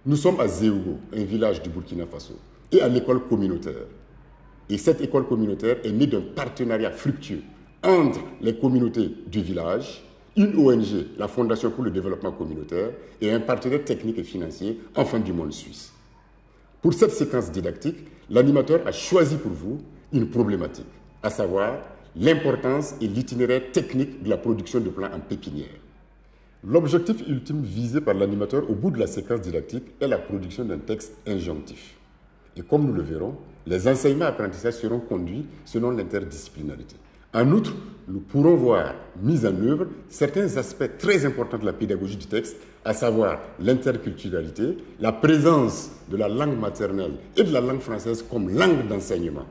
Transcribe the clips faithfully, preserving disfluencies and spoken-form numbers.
Nous sommes à Zéougo, un village du Burkina Faso, et à l'école communautaire. Et cette école communautaire est née d'un partenariat fructueux entre les communautés du village, une O N G, la Fondation pour le développement communautaire, et un partenaire technique et financier, Enfants du monde suisse. Pour cette séquence didactique, l'animateur a choisi pour vous une problématique, à savoir l'importance et l'itinéraire technique de la production de plants en pépinière. L'objectif ultime visé par l'animateur au bout de la séquence didactique est la production d'un texte injonctif. Et comme nous le verrons, les enseignements et apprentissages seront conduits selon l'interdisciplinarité. En outre, nous pourrons voir mis en œuvre certains aspects très importants de la pédagogie du texte, à savoir l'interculturalité, la présence de la langue maternelle et de la langue française comme langue d'enseignement.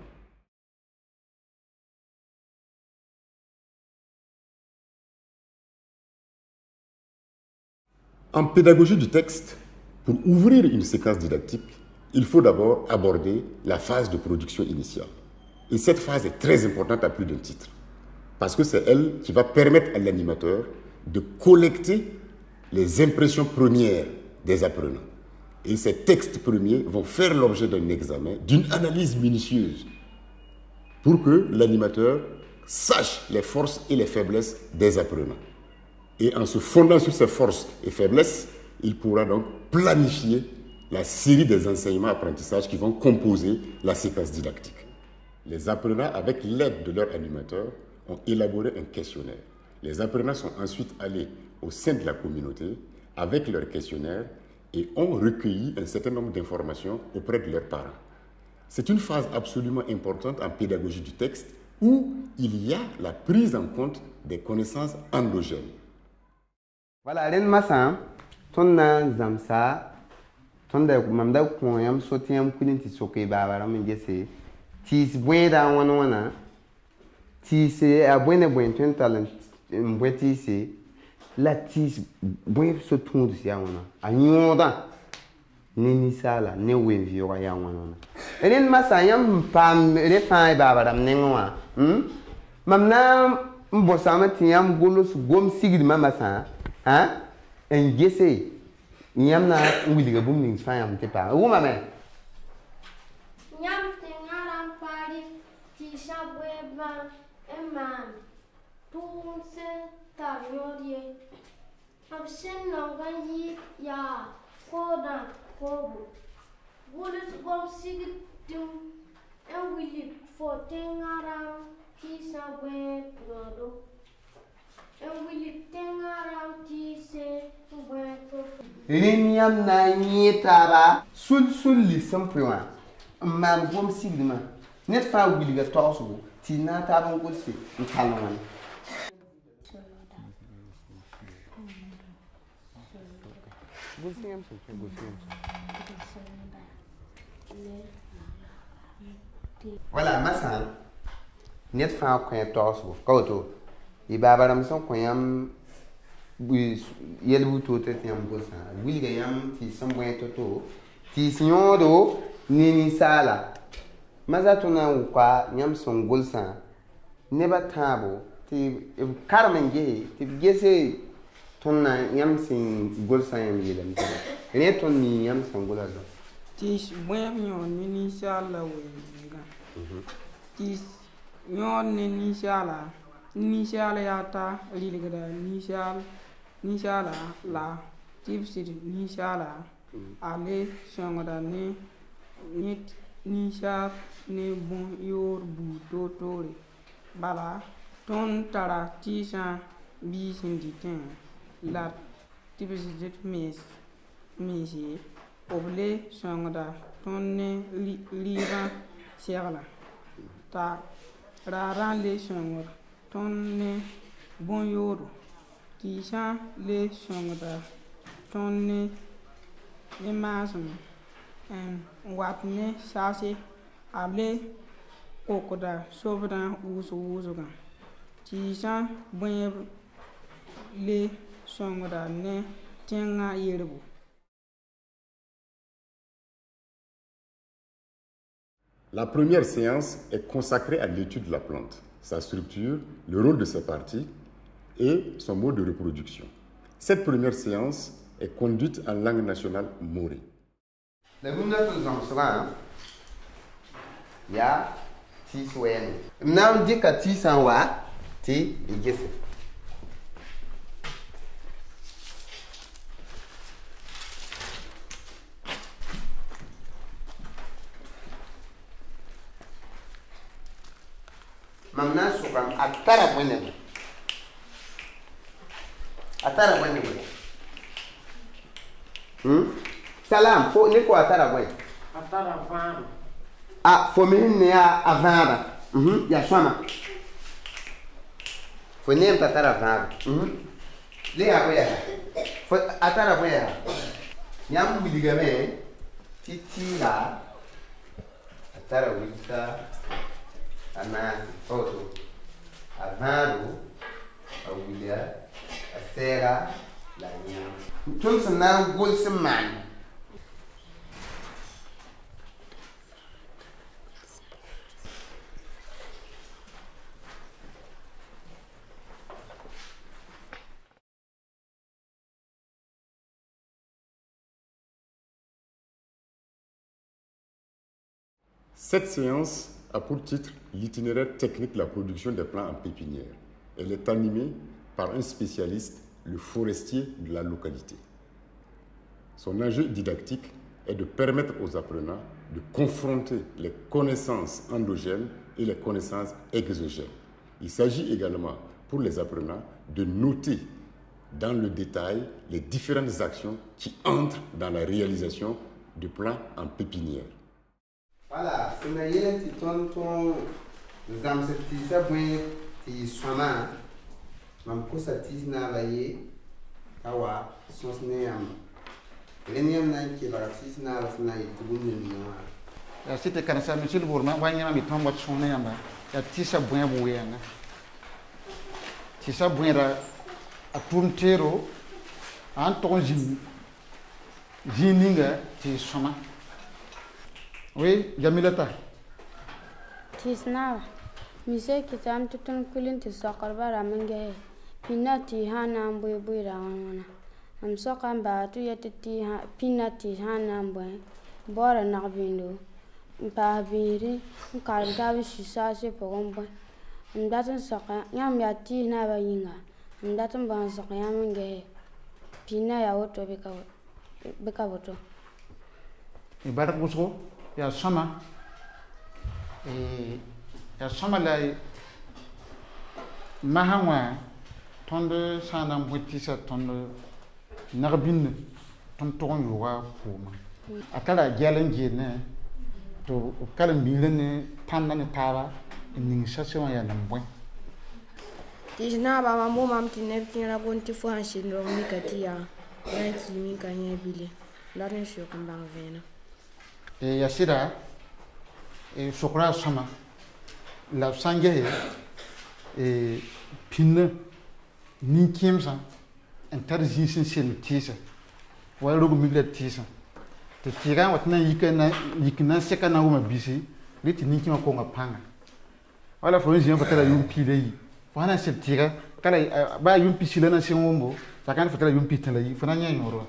En pédagogie du texte, pour ouvrir une séquence didactique, il faut d'abord aborder la phase de production initiale. Et cette phase est très importante à plus d'un titre, parce que c'est elle qui va permettre à l'animateur de collecter les impressions premières des apprenants. Et ces textes premiers vont faire l'objet d'un examen, d'une analyse minutieuse, pour que l'animateur sache les forces et les faiblesses des apprenants. Et en se fondant sur ses forces et faiblesses, il pourra donc planifier la série des enseignements-apprentissages qui vont composer la séquence didactique. Les apprenants, avec l'aide de leur animateur, ont élaboré un questionnaire. Les apprenants sont ensuite allés au sein de la communauté avec leur questionnaire et ont recueilli un certain nombre d'informations auprès de leurs parents. C'est une phase absolument importante en pédagogie du texte où il y a la prise en compte des connaissances endogènes. Voilà, ren masa ton na zamsa ton da mam da ko yam soti yam kudin ti soke baba ram ngese ti bwe da wana wana ti se a bwe ne bwe ton talent mbwe ti se la ti bwe so tundu si wana anyoda ni ni sala ne we viwa ya wana ren masa yam pam re fa baba ram ne ngwa hm mam na mbo sama ti yam golos gom sigid mama sa hein en gese nyam na ngwidiga bum ning fa yam te pa wo ma me nyam te ngaram pari ti shabwe ba eman tun se taryodie absen no ganyi ya koda kobo wolis gom sigit tum en wili fo te ngaram ti shabwe nodo Reniam na nyetaba sul sul li simplement mam gom sigdima net fa wiliga tawsu ti na taban ko si kalman voilà masa net fa ko tawsu ko i babaram son ko yam yelbu to te yam gosa wilga yam ti sambo to to ti sinyodo ni ni sala maza to na kwa yam son golsa neba tabo ti karmen ge ti gese ton na yam sin golsa yam yelam to ne ton ni yam son golazo ti bwen nyo ni ni sala we nga ti nyo ni ni sala Initial yata liligada initial initial la tipsit initial ale shangada ne nit initial ne bon yor bu dotore bala ton tara tisha bi sinditin la tipsit mes mesi oble shangada ton ne liva serla ta raran le shangada tonne bon yoro kisha le shongda tonne le masum en watne sase able kokoda sobda uso uso ga kisha bon le shongda ne tenga yerbu. La première séance est consacrée à l'étude de la plante, sa structure, le rôle de ses parties et son mode de reproduction. Cette première séance est conduite en langue nationale morée. La bũmb la tɩ zãmsgã yaa tiis wɛɛngẽ. M na n dɩka tiisã n wa tɩ y gese. Mam na n sʋkam a tara bõe neb. A tara bõe neb. Salam, fo ne fo a tara bõe? A tara vãado. Ah, fo me sẽn ne a vãada. Ya sõama. Fo neem t'a tara vãado. Le yaa bõe yaa? Fo a tara bõe yaa? Yãmb wilgame tɩ tiiga a tara wilka a naase foto a vãado a wilga a sɛɛga la a yãmb. Tõnd sẽn na n gols n maan Cette séance a pour titre l'itinéraire technique de la production des plants en pépinière. Elle est animée par un spécialiste, le forestier de la localité. Son enjeu didactique est de permettre aux apprenants de confronter les connaissances endogènes et les connaissances exogènes. Il s'agit également pour les apprenants de noter dans le détail les différentes actions qui entrent dans la réalisation de plants en pépinière. Voilà, c'est une yélen qui tourne ton zam se tisa bwen ti swama mam ko sa tis na baye kawa sos ne yam renyam na ki la tis na la na itubun ni no ya site kan sa misil burma wanya mi tombo tsone yamba ya tisa bwen buyanga tisa bwen ra atum tero an ton jin jininga ti swama. Oui, Jamilata. Tisna, mise kitam tutun kulin ti sokar bara menge. Pina ti hana mbui bui rawana. Am sokan ba tu yete ti ha pina ti hana mbui. Bora nakbindo. Mpa biri, mkal gawi shisa se pogombo. Mdatun soka, nyam ya ti na ba yinga. Mdatun ba soka ya menge. Pina ya woto beka beka woto. Ibarat musuh. Ya sama et ya sama la mahangwa tonde sana mbutisa tonde narbin ton ton yoga kuma akala jalen jene to kala milene tanna ne tara ning sasema ya nambwe tijna ba mambo mam tinep tinra gonti fo hansin ro mi katia ya ki mi kanya bile la ne sho kambang vena. Et Yassira, et Sokra Sama, la Sangaye, et Pine, Ninkimsa, intelligence sin tisa, while look millet tisa. The Tiran what na yikana yikana second hour busy, lit Ninkima Konga Panga. All of those young Patella Yum Pile, for I said Tira, Kala by Yum Pisilana Simombo, I can't forget Yum Pitala, for Nanya Yoro.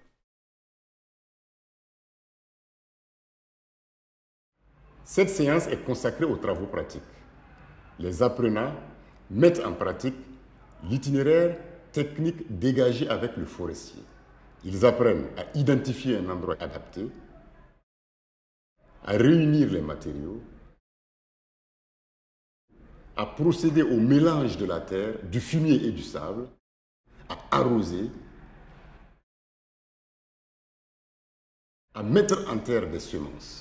Cette séance est consacrée aux travaux pratiques. Les apprenants mettent en pratique l'itinéraire technique dégagé avec le forestier. Ils apprennent à identifier un endroit adapté, à réunir les matériaux, à procéder au mélange de la terre, du fumier et du sable, à arroser, à mettre en terre des semences.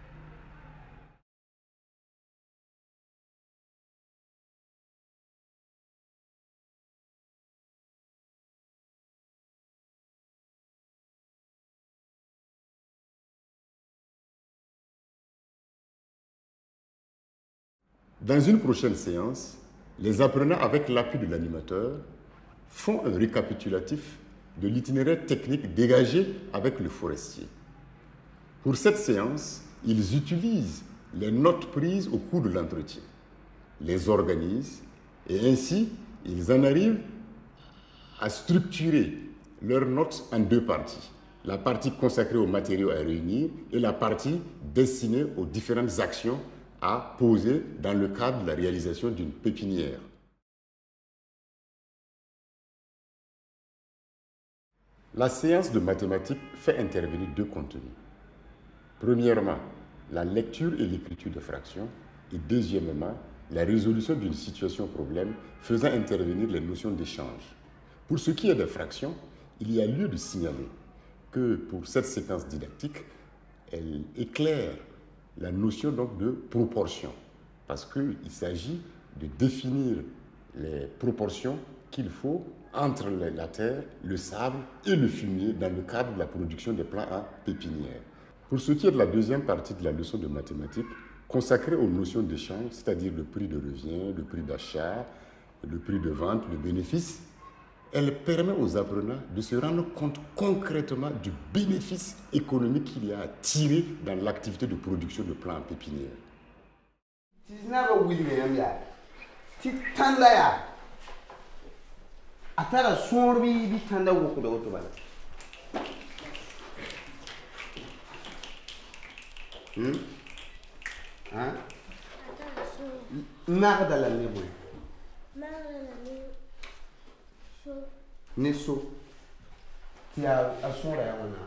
Dans une prochaine séance, les apprenants, avec l'appui de l'animateur, font un récapitulatif de l'itinéraire technique dégagé avec le forestier. Pour cette séance, ils utilisent les notes prises au cours de l'entretien, les organisent et ainsi, ils en arrivent à structurer leurs notes en deux parties. la partie consacrée aux matériaux à réunir et la partie destinée aux différentes actions à poser dans le cadre de la réalisation d'une pépinière. La séance de mathématiques fait intervenir deux contenus. Premièrement, la lecture et l'écriture de fractions et deuxièmement, la résolution d'une situation problème faisant intervenir les notions d'échange. Pour ce qui est des fractions, il y a lieu de signaler que pour cette séquence didactique, elle éclaire la notion donc de proportion, parce qu'il s'agit de définir les proportions qu'il faut entre la terre, le sable et le fumier dans le cadre de la production des plants en pépinière. Pour ce qui est de la deuxième partie de la leçon de mathématiques, consacrée aux notions d'échange, c'est-à-dire le prix de revient, le prix d'achat, le prix de vente, le bénéfice, elle permet aux apprenants de se rendre compte concrètement du bénéfice économique qu'il y a à tirer dans l'activité de production de plants en pépinière. Hmm? Hein? Marda la nebo. Ne so. Ti a asura ya wana.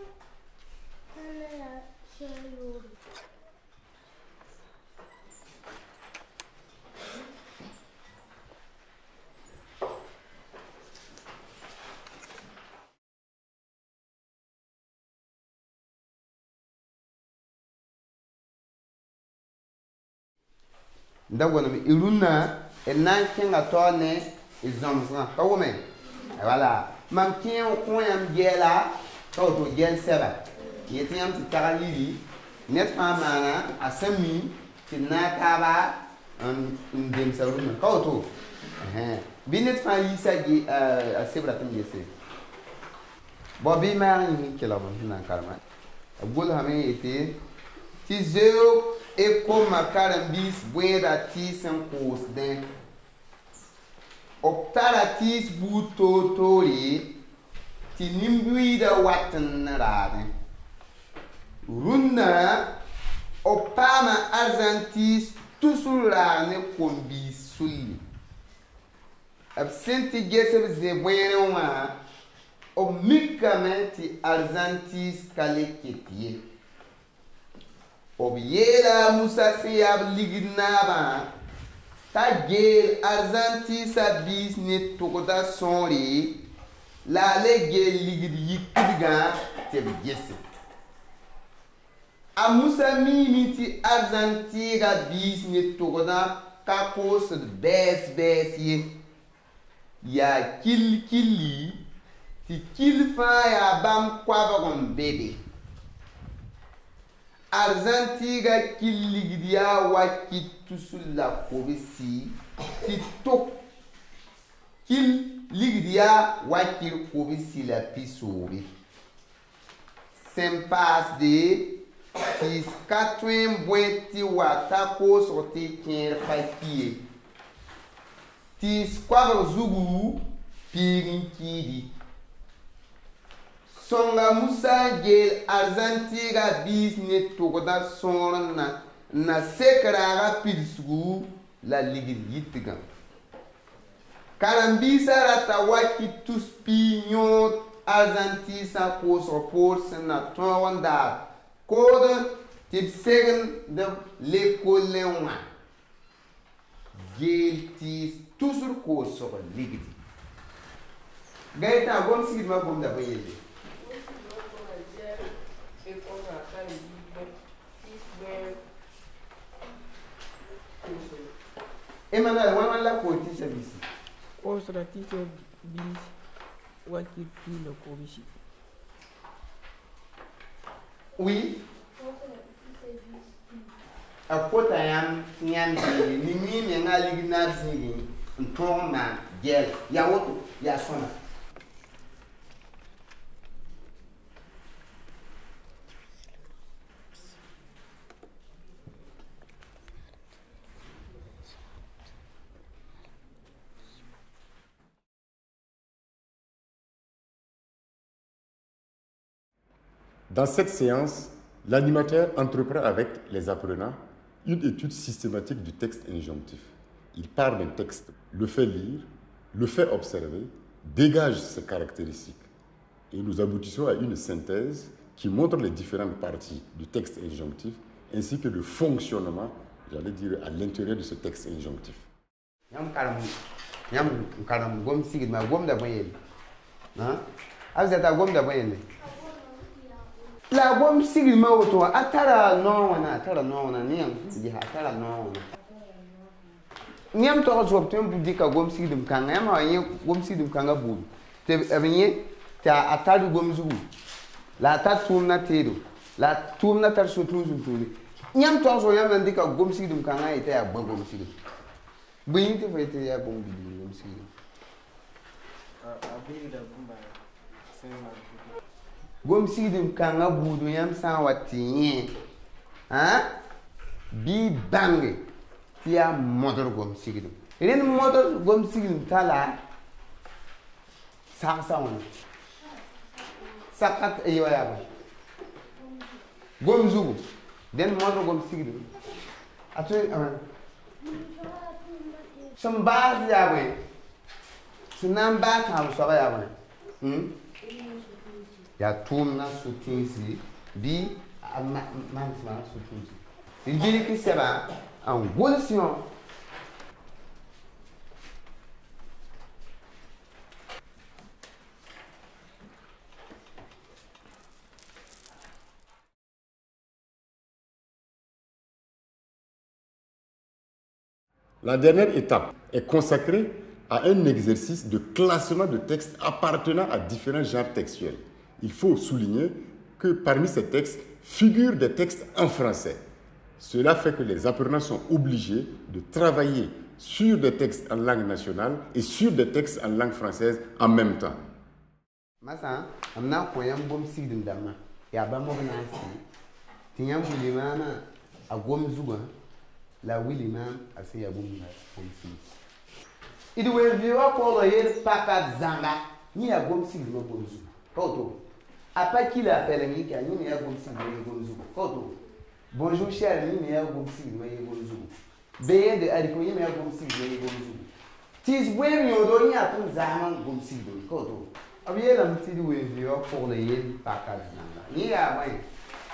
Ndagwana mi iruna enan kenga tone izamsa kawme voilà mam kien ko yam gela to to gel seba yeti yam ti taralili net fa mana asami tinna taba an ndem saruna ko to eh binet fa yisa gi asebra tam yese bobi ma ni kila bon nan karma gol hame yeti ti zeo e como carambis buera tis en cosden optara tis buto tori ti nimbuida watan rade runna opama arzantis tusulane kombi sulli absenti geseb ze buena wa o mikamenti arzantis kaleketie Obiela Musa Seyab Lignaba Tagel Arzanti sa business Tokoda Sonri La Legel Ligid Yikiga Tebgese A Musa Mimiti Arzanti ga business Tokoda Kakos Bes Bes Ya Kil Kili Ti Kil Fa ya Bam Kwabagon Bebe Arzantiga kiligidia waki tusulla kobisi titok kil ligidia waki kobisi la pisobi sempas de tis katwen bweti watako sorti kien papier tis kwaba zugu pirin kidi Songa Musa gel Arzantiga business togoda sonna na sekrara pilsugu la ligid yitiga Karambisa rata waki tous pignon Arzantisa ko support na tonda code tip segen de l'école wa gel tis toujours ko so ligid Gaita gom sigid ma gom da bayele Emmanuel, on a la côté service. Au stratégie bis, what you feel le commission. Oui. A kota yam nyam ni ni ni ngali na zini ntoma gel ya woto ya sona Dans cette séance, l'animateur entreprend avec les apprenants une étude systématique du texte injonctif. Il part d'un texte, le fait lire, le fait observer, dégage ses caractéristiques. Et nous aboutissons à une synthèse qui montre les différentes parties du texte injonctif ainsi que le fonctionnement, j'allais dire, à l'intérieur de ce texte injonctif. La gom sigi ma woto atara no wana atara no wana niam di atara no wana niam to zo tem budi ka gom sigi dum kanga ma yin gom sigi dum kanga bu te abenye ta ataru gom zugu la ta tumna tedo la tumna tar so tun so tun niam to zo yam nan di ka gom sigi dum kanga ite ya gom sigi bu yin te fete ya gom bi gom sigi a abi da bumba sai ma gom sigdim kanga budu yam san watinye ha bi bange tia modor gom sigdim ren modor gom sigdim tala sa sa won sakat ayo ya ba gom zugu den modor gom sigdim atu sambaz ya ba sunan ba ka so ya ba hm ya tourna soutenzi bi maintenant soutenzi il dit que c'est en position La dernière étape est consacrée à un exercice de classement de textes appartenant à différents genres textuels. Il faut souligner que parmi ces textes figurent des textes en français. Cela fait que les apprenants sont obligés de travailler sur des textes en langue nationale et sur des textes en langue française en même temps. Masa, amna koyam bom sigdim dama. Ya ba mo na si. Tinyam bulimana a gom zuga. La wilimam ase ya bom na bom sigdim. Idu we viwa ko lo yer pakat zanga. Ni ya gom sigdim bom zuga. Koto. Après qu'il appelle un gars, il y a un bon bonjour cher, il y a un bon Béé de haricot, il y a un bon Tis when you don't have to zaman bon signe. Koto. Abiye la mti du we pour le yen package nanga. Il y a ouais.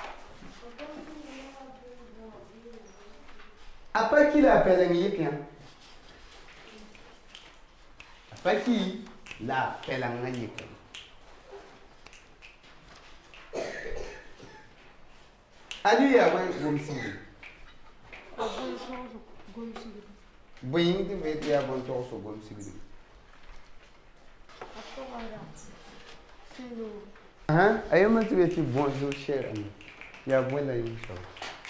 Après qu'il appelle un gars, après qu'il l'appelle un gars. Ali ya wan gom sigi. Gom sigi. Boyin de vet ya bon to so gom sigi. Ah, ayo ma tu eti bonjour cher ami. Ya bon la yim so.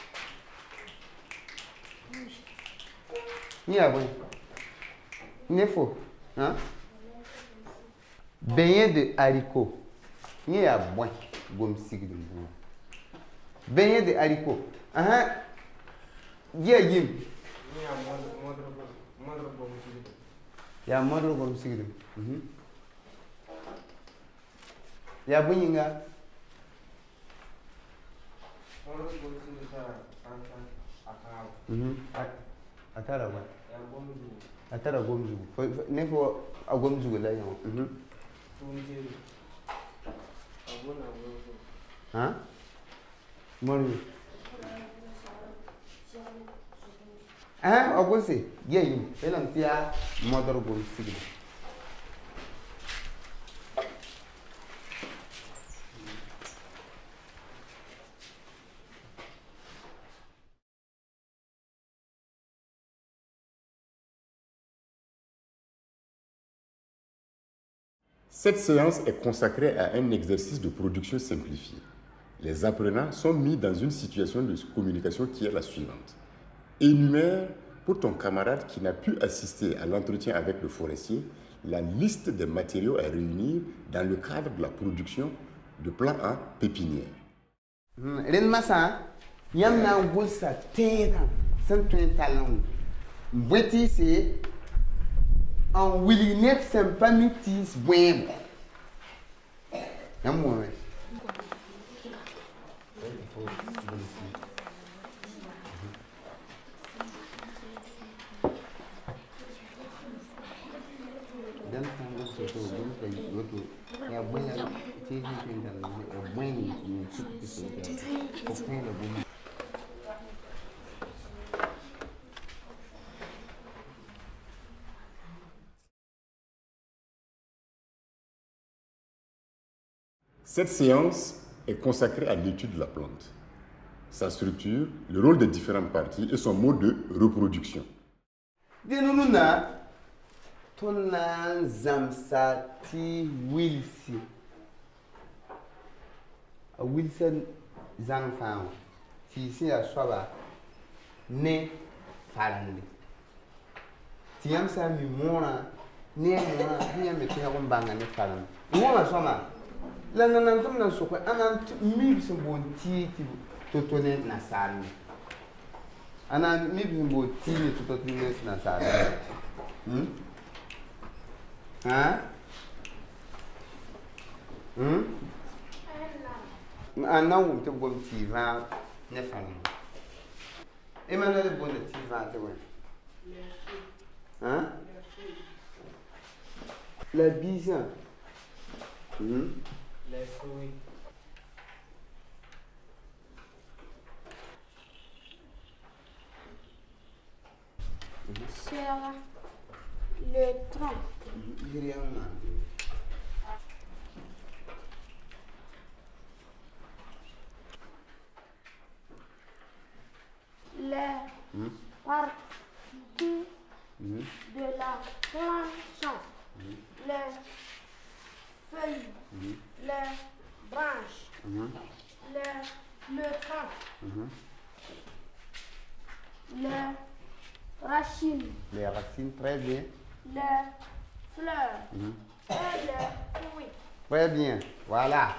Ni ya bon. Nefo, hein? Beignet de haricot. Ni ya bon gom sigi de bon. Beignet de haricot. Ah, dia yim. Ya modro gom sigrim. Mhm. Ya bunyinga. Modro gom sigrim sa sansan akao. Mhm. Atara wa. Ya gomzu. Atara gomzu. Ne fo agomzu la yon. Mhm. Tunjeri. Agona gomzu. Hein? Mori. Ah, ogose. Ye yim. Elam tia modro gom sigrim. Cette séance est consacrée à un exercice de production simplifiée. Les apprenants sont mis dans une situation de communication qui est la suivante. Énumère pour ton camarade qui n'a pu assister à l'entretien avec le forestier la liste des matériaux à réunir dans le cadre de la production de plats en pépinière. Ren masa yam na gulsa tera san tun talon. Mbweti c'est en willinet sympamitis bwem. Yam mo. dan kan da so to gun da yoto ya bunya ce shi kin da ne bunya ne su ki so da ko kai da bunya. Cette séance est consacrée à l'étude de la plante, sa structure, le rôle des différentes parties et son mode de reproduction. Dinununa tona zamsa ti wilsi a wilson zanfan ti si a soba ne farande ti yamsa mi mona ne mona ni me ti yakon banga ne farande mona soma la nan tum nan sokwe anan mi bisin bon ti ti totone nasarni ana mi bisin bon ti ni totone nasarni hmm hein hmm ana wum te bon ti va ne fani e man le bon ti va te ouais hein la bise hmm les fruits. Sur le tronc. Les hmm? parties hmm? de la plante sont hmm? les feuilles, hmm? les branches, hmm? les, le tronc, hmm? les racines, Les racines, très bien. les fleurs hmm? et les fruits. Très bien, voilà.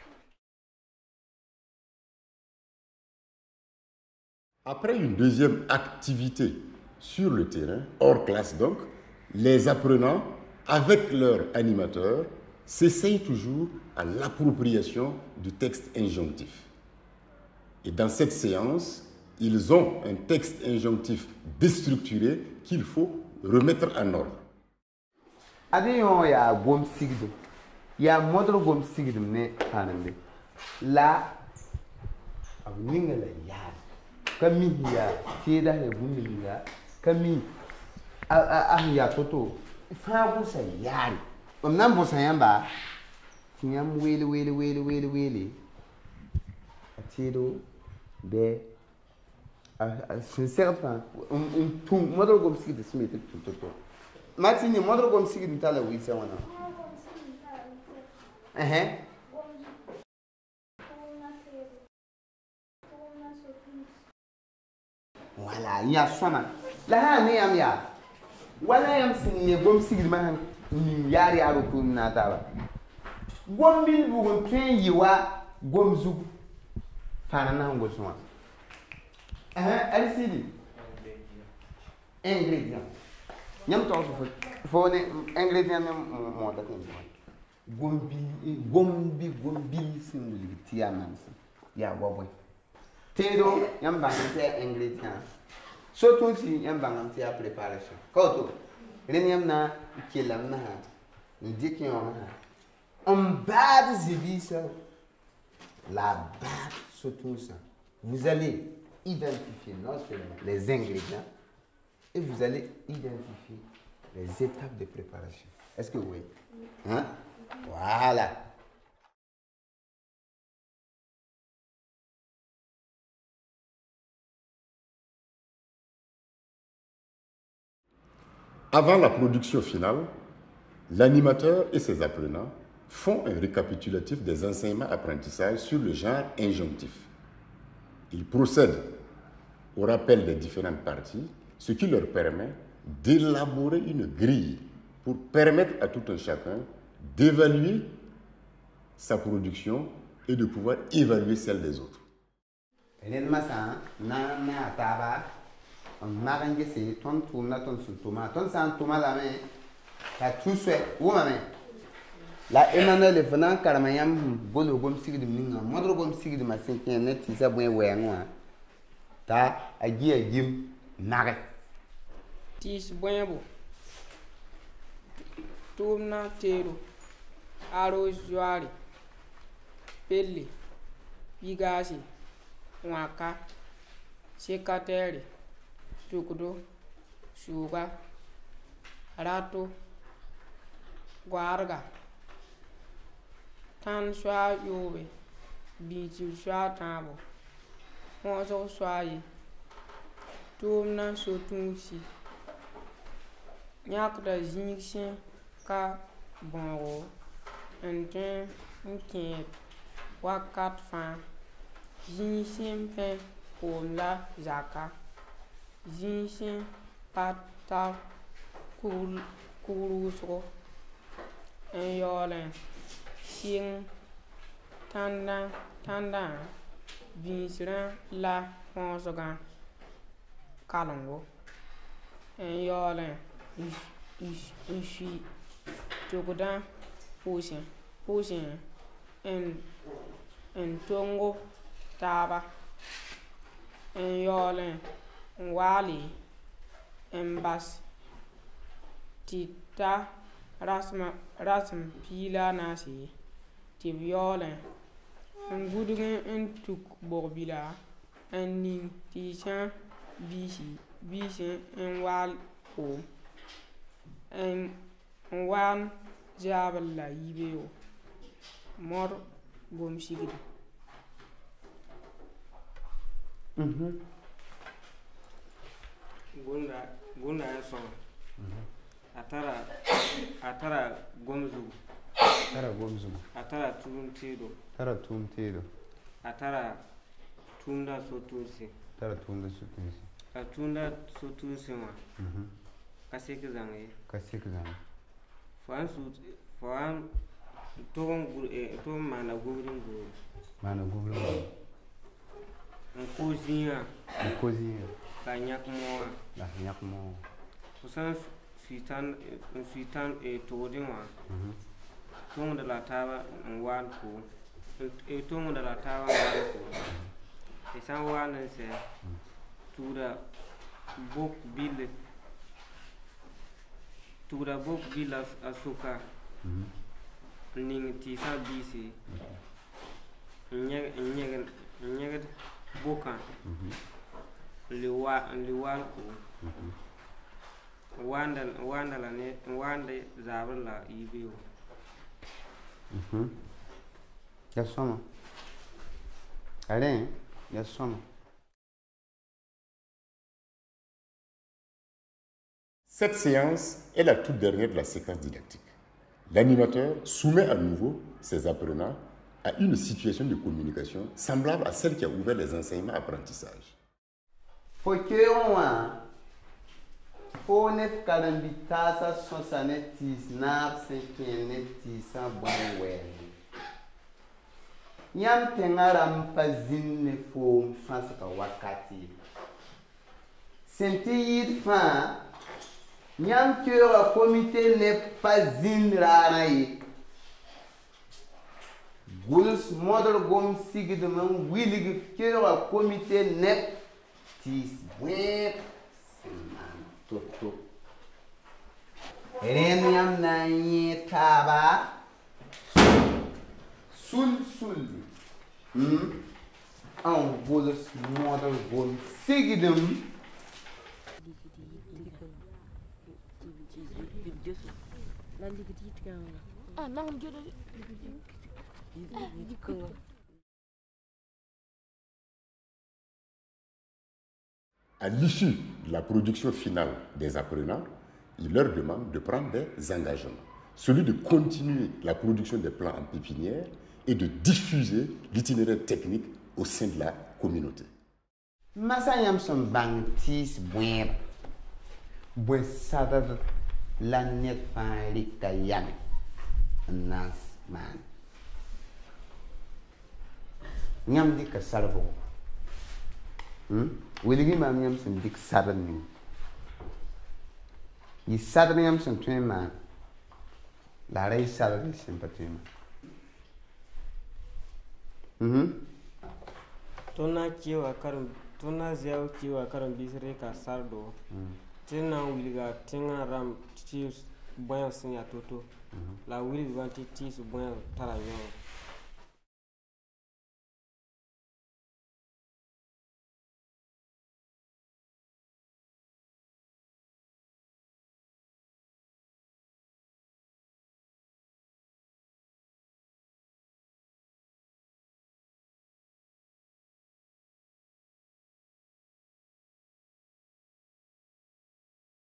Après une deuxième activité sur le terrain, hors classe donc, les apprenants, avec leur animateur, s'essayent toujours à l'appropriation du texte injonctif. Et dans cette séance, ils ont un texte injonctif déstructuré qu'il faut remettre en ordre. Adiyon ya gom sigdo. Ya modro gom sigdo ne kanande. La abninga la ya. Kami ya tida he buminga. Kami ah ya toto. Fa bu sa yari. Om nan bo sa yamba. Tinyam wele wele wele wele wele. Atido be sincère fan um um tum modro gom sigdo smete toto. Matini modro gom sigdo tala wi se wana. Eh Voilà, il y a soma. La ne yam ya. Wala yam sinye gom sigdo ma ni yari aro ko na tawa. Gom bil bu gom tren yiwa gom zug. Fana na ngo soma. Eh, L C D. Ingrédients. Nyam to fo fo ne ingrédients ne mo da ko. Gombi gombi gombi simbuli tia mansa. Ya boboy. Tedo yam bangantia ingrédients. Surtout si yam bangantia préparation. Koto. Ren yam na kelam na ha. Ni diki on ha. On base zibisa. La base surtout ça. Vous allez identifier non seulement les ingrédients et vous allez identifier les étapes de préparation. Est-ce que vous voyez? Hein? Voilà. Avant la production finale, l'animateur et ses apprenants font un récapitulatif des enseignements-apprentissages sur le genre injonctif. Ils procèdent au rappel des différentes parties, ce qui leur permet d'élaborer une grille pour permettre à tout un chacun d'évaluer sa production et de pouvoir évaluer celle des autres. la Emmanuel fana karama yam bolo gom sigdi minga modro gom sigdi ma sentin net tisa bwen wenwa ta agi agim nare tis bwembo tumna tero aro joari pelle bigasi waka sekateri tukudo suga rato guarga tan swa yobe biti swa tabo onzo swayi tumna sotunsi nyak da zinxin ka bongo enten nkin wakat fa zinxin pe pomla zaka zinxin pata kul kuruso en yolen sing tanda tanda binsran la ponsogan kalongo en yolen ishi togodan pusin pusin en en tongo taba en yolen wali en bas tita rasma rasm pila nasi tibiolen en gudgen en tuk borbila en ning tishan bisi bisi en wal o en wan jabla yibeo mor gom sigidi mhm gunda gunda son atara atara gomzu tara gomzu atara tumtido tara tumtido atara tunda sotusi tara tunda sotusi atunda sotusi ma mhm kasek zangi kasek zangi fan su fan togon e to mana gobrin go mana gobrin on cozinha on cozinha kanyak mo la nyak mo kusan fitan fitan e todin wa mhm tong de la taba on wan ko e tong de la taba wan ko e san wan se tura bok bil tura bok bil asuka mhm ning ti sa bisi nyeg nyeg nyeg boka mhm liwa liwal ko mhm wanda wanda la ne wanda zabla ibio mhm ya soma allez ya soma. Cette séance est la toute dernière de la séquence didactique. L'animateur soumet à nouveau ses apprenants à une situation de communication semblable à celle qui a ouvert les enseignements-apprentissages. Fokewa, Fonef Kalambitasa Sosanetis Nab Sekenetis Bonwe. Yam Tengaram Pazine Fom Sansaka Wakati. Sentiyid Fan. Nyam que le comité n'est pas inraraï. Gouls model gom sig de mon willig que le comité n'est tis web seman toto. Renyam na ye taba sul sul. Hmm. En gouls model gom sig de À l'issue de la production finale des apprenants, il leur demande de prendre des engagements. Celui de continuer la production des plants en pépinière et de diffuser l'itinéraire technique au sein de la communauté. Masayam son bantis buen. Buen sadad la net fan rika yami. Nas man. Nyam dik sarvo. Hmm? Wiligi mam nyam son dik sadad ni. Yi sadad nyam son tuen man. la rai salri sẽn pa tõema. Mhm. Tõnd na n keoga karen tõnd na zɛɛg keoga karen-biis rɩka sardo tɩ na n wilga tẽngã rãmb tɩ bõe sẽn yaa to-to la wilg bãmb tɩ tɩɩs bõe tara yõo